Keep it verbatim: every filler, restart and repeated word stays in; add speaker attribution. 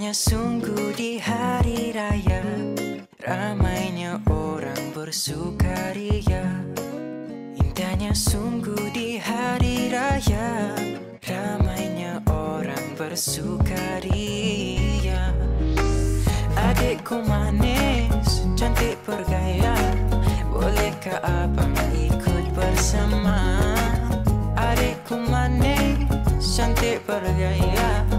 Speaker 1: Indahnya sungguh di hari raya, ramainya orang bersukaria. Indahnya sungguh di hari raya, ramainya orang bersukaria. Adikku manis, cantik bergaya, bolehkah abang ikut bersama? Adikku manis, cantik bergaya,